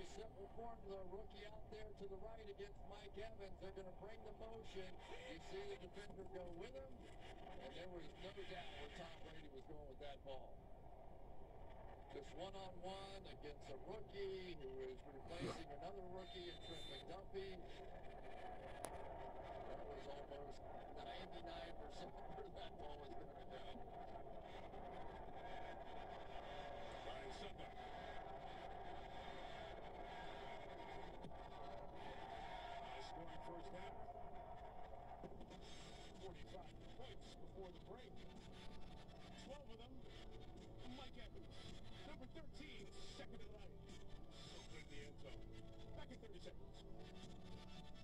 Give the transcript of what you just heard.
simple formula. Rookie out there to the right against Mike Evans. They're going to bring the motion. You see the defender go with him. And there was no doubt where Tom Brady was going with that ball. Just one-on-one against a rookie who is replacing another rookie in Trent McDuffie. That was almost 99% where that ball was going to go. Ryan Sutton. Scoring first half. 45 points before the break. 12 of them, Mike Evans. Number 13, second and 9. So good in the end zone. Back in 30 seconds.